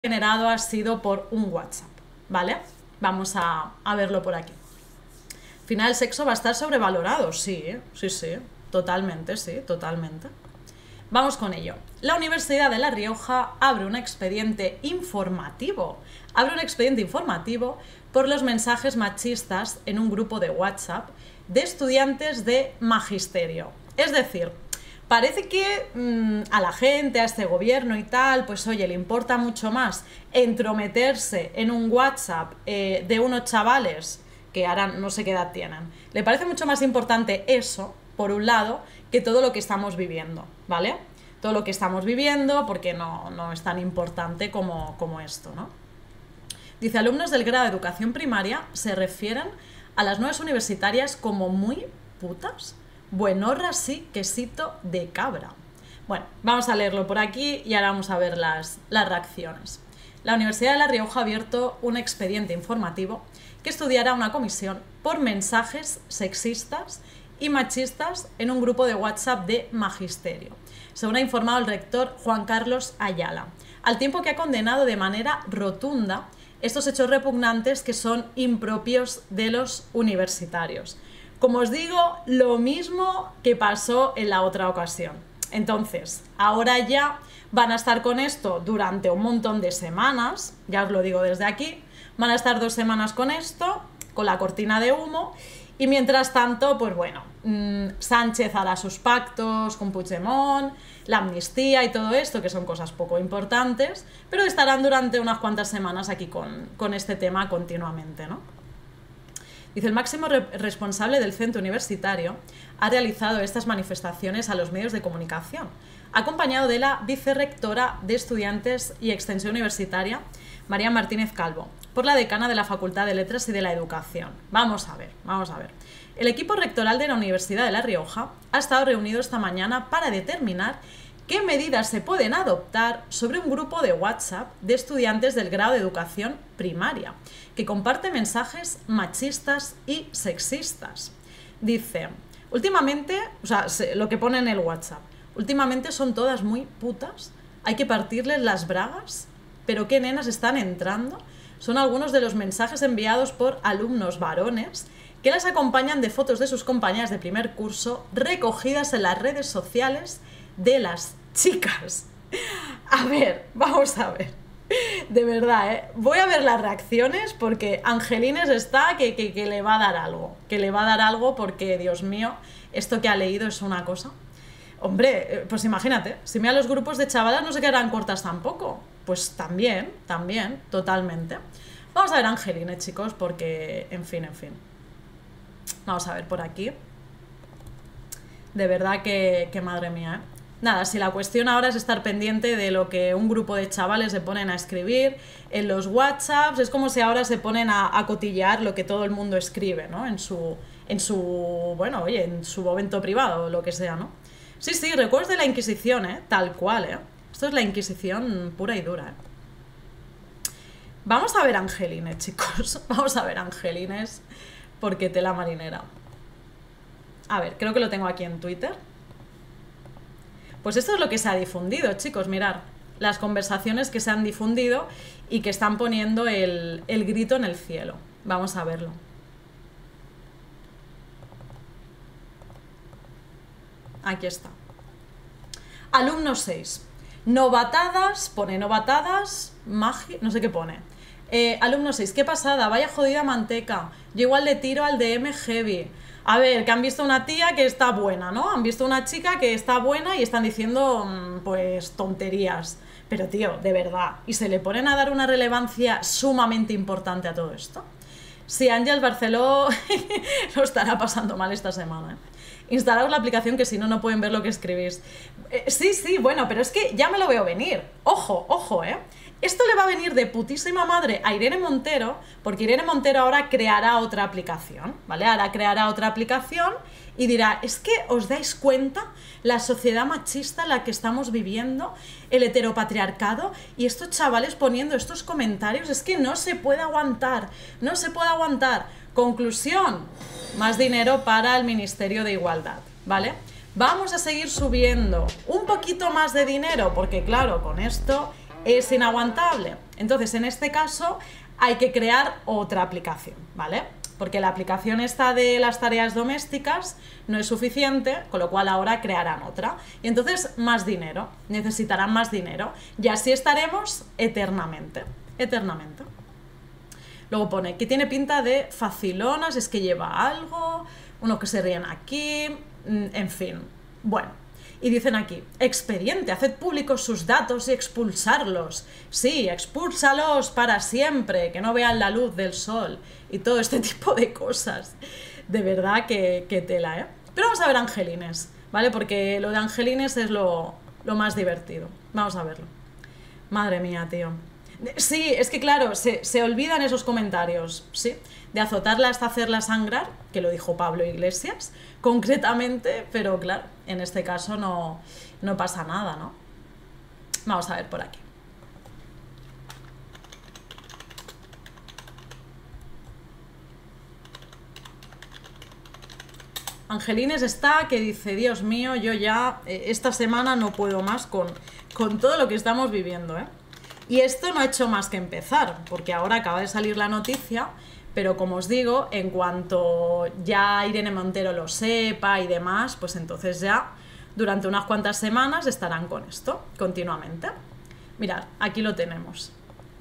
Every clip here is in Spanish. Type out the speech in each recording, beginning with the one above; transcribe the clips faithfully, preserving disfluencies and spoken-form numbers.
generado ha sido por un WhatsApp, ¿vale? Vamos a, a verlo por aquí. Al final el sexo va a estar sobrevalorado, sí, sí, sí, totalmente, sí, totalmente. Vamos con ello. La Universidad de La Rioja abre un expediente informativo, abre un expediente informativo por los mensajes machistas en un grupo de WhatsApp de estudiantes de magisterio. Es decir, parece que mmm, a la gente, a este gobierno y tal, pues oye, le importa mucho más entrometerse en un WhatsApp eh, de unos chavales que ahora no sé qué edad tienen. Le parece mucho más importante eso, por un lado, que todo lo que estamos viviendo, ¿vale? Todo lo que estamos viviendo, porque no, no es tan importante como, como esto, ¿no? Dice, alumnos del grado de educación primaria se refieren a las nuevas universitarias como muy putas. Buenorra sí, quesito de cabra. Bueno, vamos a leerlo por aquí y ahora vamos a ver las, las reacciones. La Universidad de La Rioja ha abierto un expediente informativo que estudiará una comisión por mensajes sexistas y machistas en un grupo de WhatsApp de magisterio, según ha informado el rector Juan Carlos Ayala, al tiempo que ha condenado de manera rotunda estos hechos repugnantes que son impropios de los universitarios. Como os digo, lo mismo que pasó en la otra ocasión. Entonces, ahora ya van a estar con esto durante un montón de semanas, ya os lo digo desde aquí, van a estar dos semanas con esto, con la cortina de humo, y mientras tanto, pues bueno, mmm, Sánchez hará sus pactos con Puigdemont, la amnistía y todo esto, que son cosas poco importantes, pero estarán durante unas cuantas semanas aquí con, con este tema continuamente, ¿no? Dice, el máximo re responsable del centro universitario ha realizado estas manifestaciones a los medios de comunicación, acompañado de la vicerrectora de Estudiantes y Extensión Universitaria, María Martínez Calvo, por la decana de la Facultad de Letras y de la Educación. Vamos a ver, vamos a ver. El equipo rectoral de la Universidad de La Rioja ha estado reunido esta mañana para determinar qué medidas se pueden adoptar sobre un grupo de WhatsApp de estudiantes del grado de educación primaria, que comparte mensajes machistas y sexistas. Dice, últimamente, o sea, lo que pone en el WhatsApp, últimamente son todas muy putas, hay que partirles las bragas, pero qué nenas están entrando. Son algunos de los mensajes enviados por alumnos varones que las acompañan de fotos de sus compañeras de primer curso recogidas en las redes sociales de las chicas. A ver, vamos a ver. De verdad, ¿eh? Voy a ver las reacciones porque Angelines está que, que, que le va a dar algo. Que le va a dar algo porque, Dios mío, esto que ha leído es una cosa. Hombre, pues imagínate, si mira los grupos de chavalas no se quedarán cortas tampoco. Pues también, también, totalmente. Vamos a ver Angelines, chicos, porque, en fin, en fin. Vamos a ver por aquí. De verdad que, que madre mía, ¿eh? Nada, si la cuestión ahora es estar pendiente de lo que un grupo de chavales se ponen a escribir en los WhatsApps, es como si ahora se ponen a, a cotillear lo que todo el mundo escribe, ¿no? En su, en su, bueno, oye, en su momento privado o lo que sea, ¿no? Sí, sí, recuerdos de la Inquisición, ¿eh? Tal cual, ¿eh? Esto es la Inquisición pura y dura, ¿eh? Vamos a ver Angelines, chicos. Vamos a ver Angelines, porque tela marinera. A ver, creo que lo tengo aquí en Twitter. Pues esto es lo que se ha difundido, chicos, mirar. Las conversaciones que se han difundido y que están poniendo el, el grito en el cielo. Vamos a verlo. Aquí está. Alumno seis. Novatadas, pone novatadas, magia, no sé qué pone. Eh, alumno seis, qué pasada, vaya jodida manteca. Yo igual le tiro al D M heavy. A ver, que han visto una tía que está buena, ¿no? Han visto una chica que está buena y están diciendo, pues, tonterías. Pero, tío, de verdad. ¿Y se le ponen a dar una relevancia sumamente importante a todo esto? Sí, Ángel Barceló lo estará pasando mal esta semana, ¿eh? Instalaos la aplicación que si no, no pueden ver lo que escribís. Eh, sí, sí, bueno, pero es que ya me lo veo venir. Ojo, ojo, ¿eh? Esto le va a venir de putísima madre a Irene Montero, porque Irene Montero ahora creará otra aplicación, ¿vale? Ahora creará otra aplicación y dirá, es que os dais cuenta la sociedad machista en la que estamos viviendo, el heteropatriarcado, y estos chavales poniendo estos comentarios, es que no se puede aguantar, no se puede aguantar. Conclusión, más dinero para el Ministerio de Igualdad, ¿vale? Vamos a seguir subiendo un poquito más de dinero, porque claro, con esto es inaguantable. Entonces, en este caso, hay que crear otra aplicación, ¿vale? Porque la aplicación esta de las tareas domésticas no es suficiente, con lo cual ahora crearán otra. Y entonces, más dinero, necesitarán más dinero. Y así estaremos eternamente, eternamente. Luego pone que tiene pinta de facilonas, es que lleva algo, uno que se ríen aquí, en fin, bueno. Y dicen aquí, expediente, haced públicos sus datos y expulsarlos. Sí, expúlsalos para siempre, que no vean la luz del sol y todo este tipo de cosas. De verdad que, que tela, ¿eh? Pero vamos a ver Angelines, ¿vale? Porque lo de Angelines es lo, lo más divertido. Vamos a verlo. Madre mía, tío. Sí, es que claro, se, se olvidan esos comentarios, ¿sí? De azotarla hasta hacerla sangrar, que lo dijo Pablo Iglesias, concretamente, pero claro, en este caso no, no pasa nada, ¿no? Vamos a ver por aquí. Angelines está que dice, Dios mío, yo ya eh, esta semana no puedo más con, con todo lo que estamos viviendo, ¿eh? Y esto no ha hecho más que empezar, porque ahora acaba de salir la noticia, pero como os digo, en cuanto ya Irene Montero lo sepa y demás, pues entonces ya durante unas cuantas semanas estarán con esto, continuamente. Mirad, aquí lo tenemos.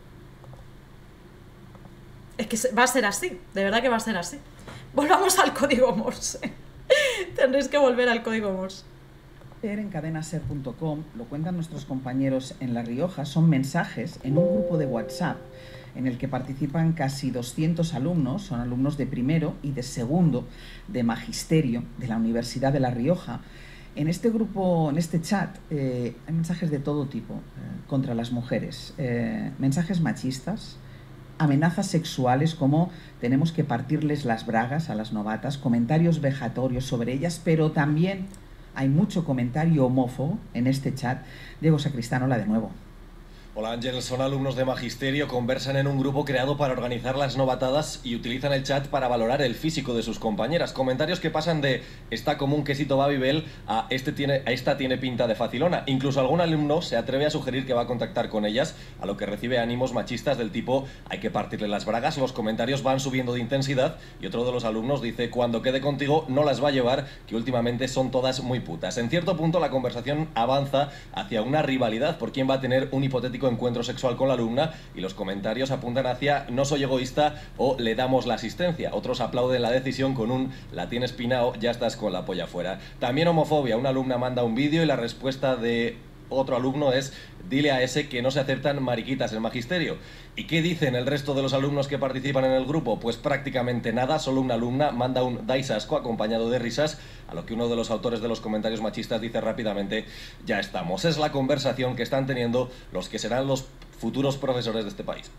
Es que va a ser así, de verdad que va a ser así. Volvamos al código Morse. Tendréis que volver al código Morse. En cadena ser punto com, lo cuentan nuestros compañeros en La Rioja, son mensajes en un grupo de WhatsApp en el que participan casi doscientos alumnos, son alumnos de primero y de segundo de Magisterio de la Universidad de La Rioja. En este grupo, en este chat, eh, hay mensajes de todo tipo eh, contra las mujeres, eh, mensajes machistas, amenazas sexuales como tenemos que partirles las bragas a las novatas, comentarios vejatorios sobre ellas, pero también hay mucho comentario homófobo en este chat. Diego Sacristán, hola de nuevo. Hola Ángel, son alumnos de Magisterio, conversan en un grupo creado para organizar las novatadas y utilizan el chat para valorar el físico de sus compañeras. Comentarios que pasan de está como un quesito Babybel a, este tiene, a esta tiene pinta de facilona. Incluso algún alumno se atreve a sugerir que va a contactar con ellas, a lo que recibe ánimos machistas del tipo hay que partirle las bragas. Los comentarios van subiendo de intensidad y otro de los alumnos dice cuando quede contigo no las va a llevar, que últimamente son todas muy putas. En cierto punto la conversación avanza hacia una rivalidad por quién va a tener un hipotético encuentro sexual con la alumna y los comentarios apuntan hacia no soy egoísta o le damos la asistencia. Otros aplauden la decisión con un la tienes pinao, ya estás con la polla fuera. También homofobia, una alumna manda un vídeo y la respuesta de otro alumno es dile a ese que no se aceptan mariquitas en Magisterio. ¿Y qué dicen el resto de los alumnos que participan en el grupo? Pues prácticamente nada, solo una alumna manda un dais asco acompañado de risas, a lo que uno de los autores de los comentarios machistas dice rápidamente ya estamos. Es la conversación que están teniendo los que serán los futuros profesores de este país.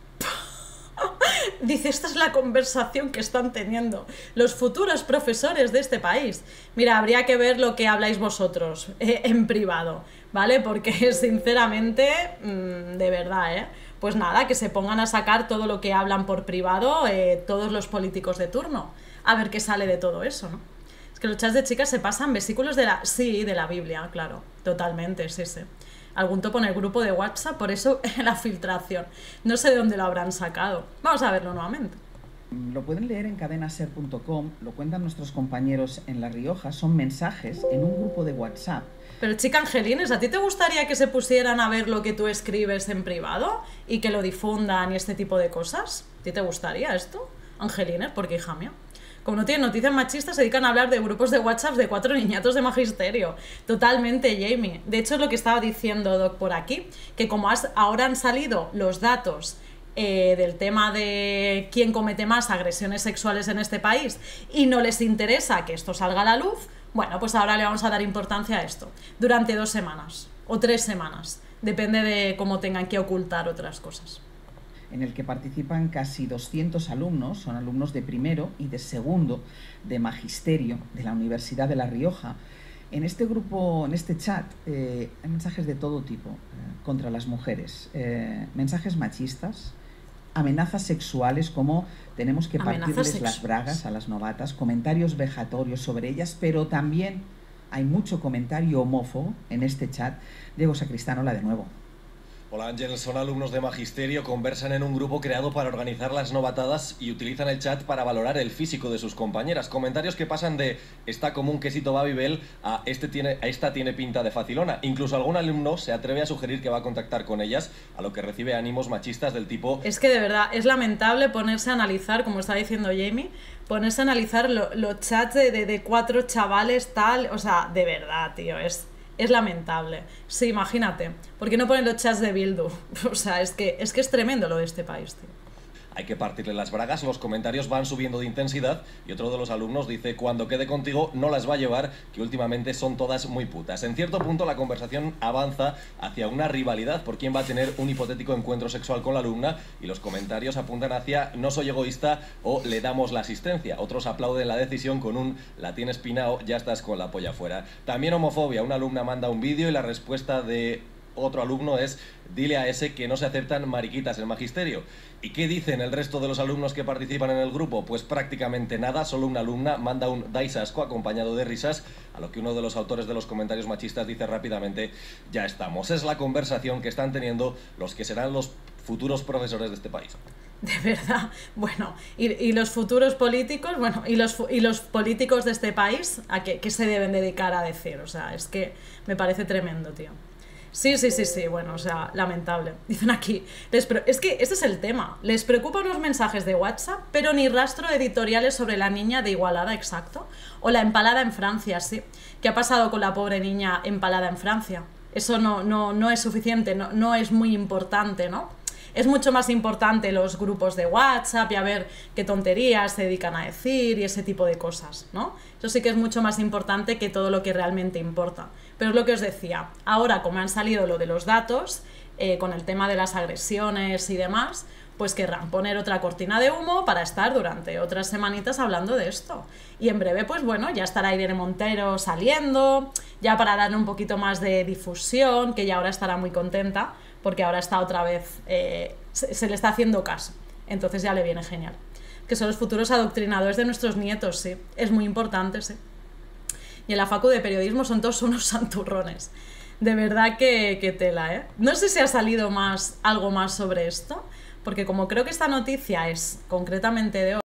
Dice, esta es la conversación que están teniendo los futuros profesores de este país. Mira, habría que ver lo que habláis vosotros eh, en privado, ¿vale? Porque sinceramente, mmm, de verdad, ¿eh? Pues nada, que se pongan a sacar todo lo que hablan por privado eh, todos los políticos de turno. A ver qué sale de todo eso, ¿no? Es que los chats de chicas se pasan versículos de la... Sí, de la Biblia, claro, totalmente, sí, sí. Algún topo en el grupo de WhatsApp, por eso la filtración. No sé de dónde lo habrán sacado. Vamos a verlo nuevamente. Lo pueden leer en cadena ser punto com, lo cuentan nuestros compañeros en La Rioja, son mensajes en un grupo de WhatsApp. Pero chica Angelines, ¿a ti te gustaría que se pusieran a ver lo que tú escribes en privado y que lo difundan y este tipo de cosas? ¿A ti te gustaría esto, Angelines? Porque hija mía, como no tienen noticias machistas, se dedican a hablar de grupos de WhatsApp de cuatro niñatos de Magisterio. Totalmente, Jamie. De hecho, es lo que estaba diciendo Doc por aquí, que como has, ahora han salido los datos eh, del tema de quién comete más agresiones sexuales en este país y no les interesa que esto salga a la luz, bueno, pues ahora le vamos a dar importancia a esto. Durante dos semanas o tres semanas. Depende de cómo tengan que ocultar otras cosas. En el que participan casi doscientos alumnos, son alumnos de primero y de segundo de Magisterio de la Universidad de La Rioja. En este grupo, en este chat, eh, hay mensajes de todo tipo eh, contra las mujeres, eh, mensajes machistas, amenazas sexuales como tenemos que partirles las bragas a las novatas, comentarios vejatorios sobre ellas, pero también hay mucho comentario homófobo en este chat. Diego Sacristán, hola de nuevo. Hola Ángel, son alumnos de Magisterio, conversan en un grupo creado para organizar las novatadas y utilizan el chat para valorar el físico de sus compañeras. Comentarios que pasan de está como un quesito Babybel a, este tiene, a esta tiene pinta de facilona. Incluso algún alumno se atreve a sugerir que va a contactar con ellas, a lo que recibe ánimos machistas del tipo... Es que de verdad es lamentable ponerse a analizar, como está diciendo Jamie, ponerse a analizar los lo chats de, de, de cuatro chavales tal, o sea, de verdad, tío, es... Es lamentable. Sí, imagínate. ¿Por qué no ponen los chats de Bildu? O sea, es que, es que es tremendo lo de este país, tío. Hay que partirle las bragas, los comentarios van subiendo de intensidad y otro de los alumnos dice cuando quede contigo no las va a llevar, que últimamente son todas muy putas. En cierto punto la conversación avanza hacia una rivalidad por quién va a tener un hipotético encuentro sexual con la alumna y los comentarios apuntan hacia no soy egoísta o le damos la asistencia. Otros aplauden la decisión con un la tienes pinao, ya estás con la polla fuera. También homofobia, una alumna manda un vídeo y la respuesta de otro alumno es dile a ese que no se aceptan mariquitas en Magisterio. ¿Y qué dicen el resto de los alumnos que participan en el grupo? Pues prácticamente nada, solo una alumna manda un dais asco acompañado de risas, a lo que uno de los autores de los comentarios machistas dice rápidamente ya estamos. Es la conversación que están teniendo los que serán los futuros profesores de este país. De verdad, bueno, y, y los futuros políticos, bueno, y los, y los políticos de este país, ¿a qué, qué se deben dedicar a decir? O sea, es que me parece tremendo, tío. Sí, sí, sí, sí, bueno, o sea, lamentable. Dicen aquí, les pre- es que este es el tema. Les preocupan los mensajes de WhatsApp, pero ni rastro de editoriales sobre la niña de Igualada, exacto. O la empalada en Francia, sí. ¿Qué ha pasado con la pobre niña empalada en Francia? Eso no, no, no es suficiente, no, no es muy importante, ¿no? Es mucho más importante los grupos de WhatsApp y a ver qué tonterías se dedican a decir y ese tipo de cosas, ¿no? Eso sí que es mucho más importante que todo lo que realmente importa. Pero es lo que os decía, ahora como han salido lo de los datos, eh, con el tema de las agresiones y demás, pues querrán poner otra cortina de humo para estar durante otras semanitas hablando de esto. Y en breve, pues bueno, ya estará Irene Montero saliendo, ya para darle un poquito más de difusión, que ya ahora estará muy contenta, porque ahora está otra vez, eh, se, se le está haciendo caso, entonces ya le viene genial. Que son los futuros adoctrinadores de nuestros nietos, sí, es muy importante, sí. Y en la facu de periodismo son todos unos santurrones. De verdad que, que tela, ¿eh? No sé si ha salido más, algo más sobre esto, porque como creo que esta noticia es concretamente de hoy,